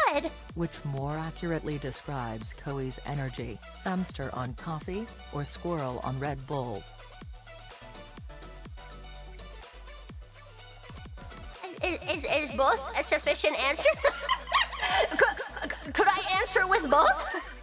good. Which more accurately describes Kohi's energy, hamster on coffee, or squirrel on Red Bull? Is both a sufficient answer? Could I answer with both?